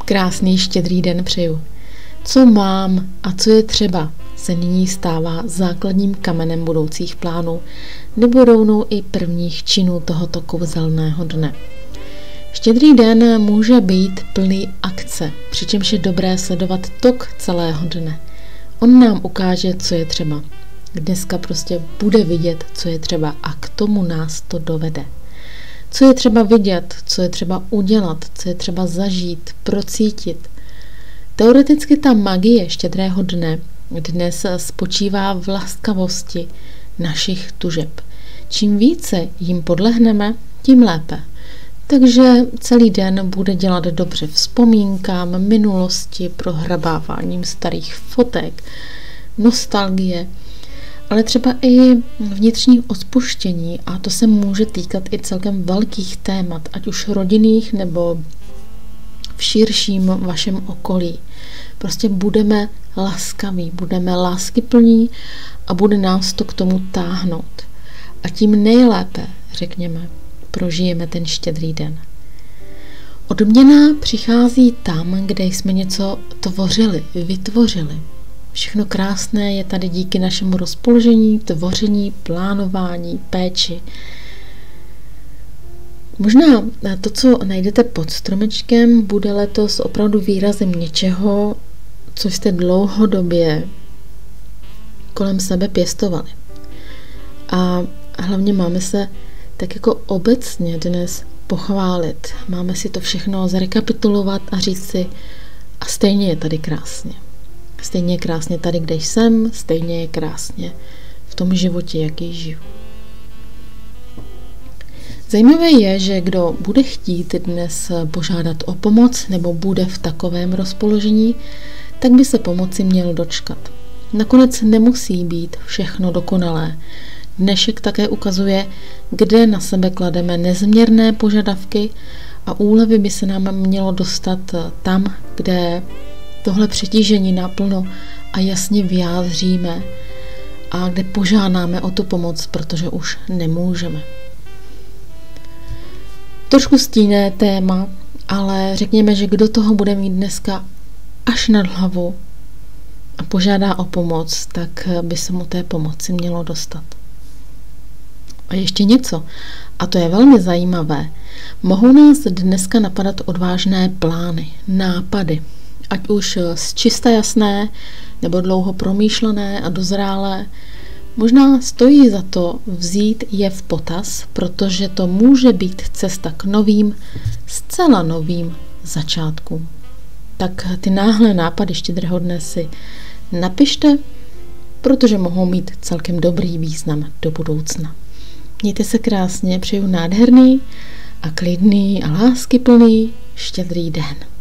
Krásný štědrý den přeju. Co mám a co je třeba se nyní stává základním kamenem budoucích plánů nebo rovnou i prvních činů tohoto kouzelného dne. Štědrý den může být plný akce, přičemž je dobré sledovat tok celého dne. On nám ukáže, co je třeba. Dneska prostě bude vidět, co je třeba a k tomu nás to dovede. Co je třeba vidět, co je třeba udělat, co je třeba zažít, procítit. Teoreticky ta magie štědrého dne dnes spočívá v laskavosti našich tužeb. Čím více jim podlehneme, tím lépe. Takže celý den bude dělat dobře vzpomínkám, minulosti, prohrabáváním starých fotek, nostalgie, ale třeba i vnitřní odpuštění, a to se může týkat i celkem velkých témat, ať už rodinných nebo v širším vašem okolí. Prostě budeme laskaví, budeme láskyplní a bude nás to k tomu táhnout. A tím nejlépe, řekněme, prožijeme ten štědrý den. Odměna přichází tam, kde jsme něco tvořili, vytvořili. Všechno krásné je tady díky našemu rozpoložení, tvoření, plánování, péči. Možná to, co najdete pod stromečkem, bude letos opravdu výrazem něčeho, co jste dlouhodobě kolem sebe pěstovali. A hlavně máme se tak jako obecně dnes pochválit. Máme si to všechno zrekapitulovat a říct si, a stejně je tady krásně. Stejně je krásně tady, kde jsem, stejně je krásně v tom životě, jaký žiju. Zajímavé je, že kdo bude chtít dnes požádat o pomoc nebo bude v takovém rozpoložení, tak by se pomoci měl dočkat. Nakonec nemusí být všechno dokonalé. Dnešek také ukazuje, kde na sebe klademe nezměrné požadavky a úlevy by se nám mělo dostat tam, kde tohle přetížení naplno a jasně vyjádříme a kde požádáme o tu pomoc, protože už nemůžeme. Trošku stíné téma, ale řekněme, že kdo toho bude mít dneska až nad hlavu a požádá o pomoc, tak by se mu té pomoci mělo dostat. A ještě něco, a to je velmi zajímavé, mohou nás dneska napadat odvážné plány, nápady, ať už z čista jasné, nebo dlouho promýšlené a dozrálé. Možná stojí za to vzít je v potaz, protože to může být cesta k novým, zcela novým začátkům. Tak ty náhle nápady štědrého dne si napište, protože mohou mít celkem dobrý význam do budoucna. Mějte se krásně, přeju nádherný a klidný a láskyplný štědrý den.